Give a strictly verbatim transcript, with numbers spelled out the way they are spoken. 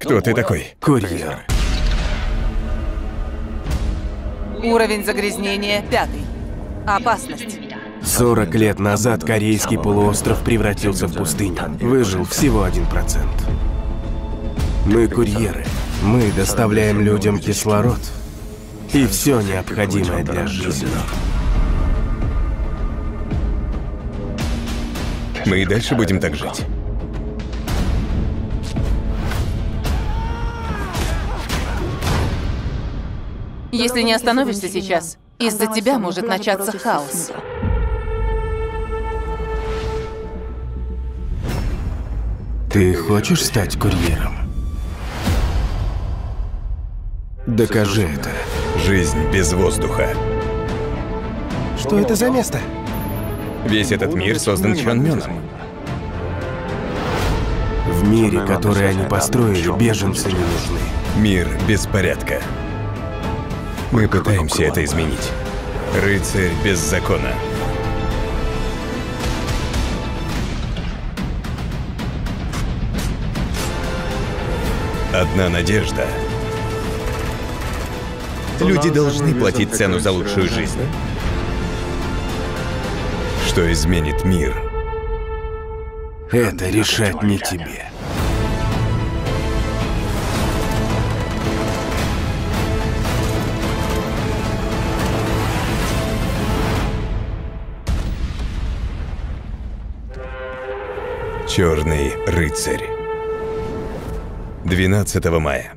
Кто ты такой? Курьер. Уровень загрязнения пятый. Опасность. сорок лет назад корейский полуостров превратился в пустыню. Выжил всего один процент. Мы курьеры. Мы доставляем людям кислород и все необходимое для жизни. Мы и дальше будем так жить. Если не остановишься сейчас, из-за тебя может начаться хаос. Ты хочешь стать курьером? Докажи это. Жизнь без воздуха. Что это за место? Весь этот мир создан Чонмёном. В мире, который они построили, беженцы не нужны. Мир без порядка. Мы пытаемся это изменить. Рыцарь без закона. Одна надежда. Люди должны платить цену за лучшую жизнь. Что изменит мир? Это решать не тебе. Черный рыцарь. двенадцатого мая.